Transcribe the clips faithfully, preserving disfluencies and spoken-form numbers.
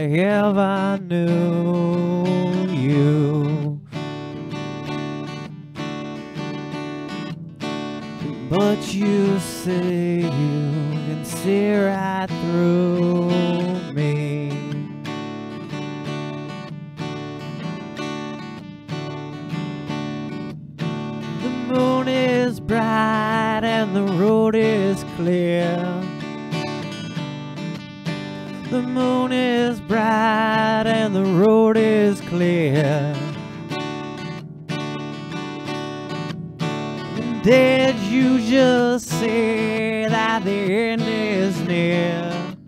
ever knew you. But you say you can see right through me. The moon is bright and the road is clear. The moon is bright and the road is clear. Did you just say that the end is near?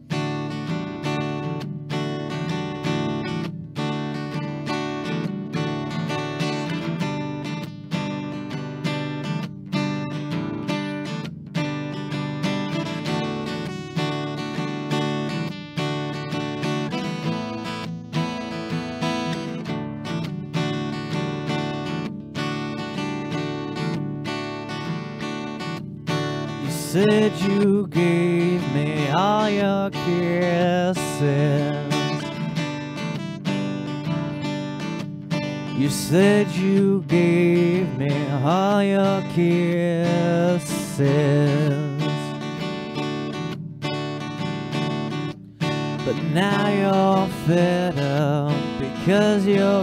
You said you gave me all your kisses. You said you gave me all your kisses. But now you're fed up because you're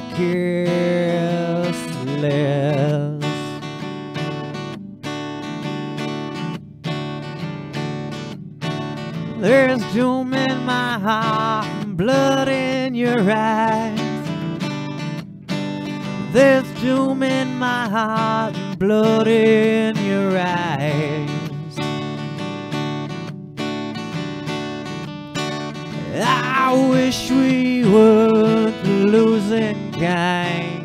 kissless. There's doom in my heart and blood in your eyes. There's doom in my heart and blood in your eyes. I wish we were the losing kind.